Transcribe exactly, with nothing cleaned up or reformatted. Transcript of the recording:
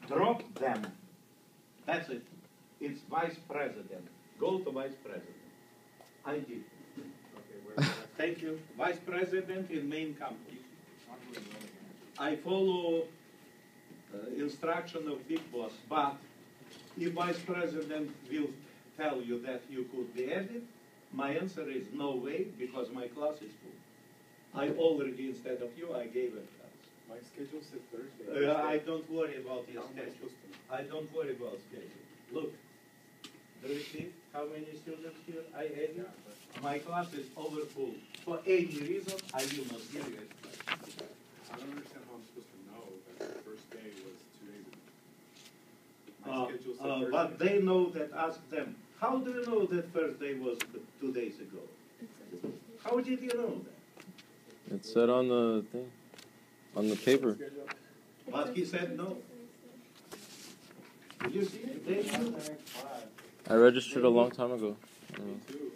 drop them. That's it. It's vice president. Go to vice president. I did. Okay, Thank you. Vice president in main company. I follow uh, instruction of big boss, but if vice president will tell you that you could be added, my answer is no way, because my class is full. I already, instead of you, I gave a class. My schedule said Thursday. Uh, I don't worry about your How am I schedule. supposed to know? I don't worry about schedule. Look, do you see how many students here I added? Yeah, but My class is overfull. For any reason, I will not give you a class. I don't understand how I'm supposed to know that the first day was two days ago. My Uh, schedule said uh, Thursday. but they know that, ask them. How do you know that first day was two days ago? How did you know that? It said on the thing, on the paper. Schedule. But he said no. You see, they knew. I registered a long time ago. Me too.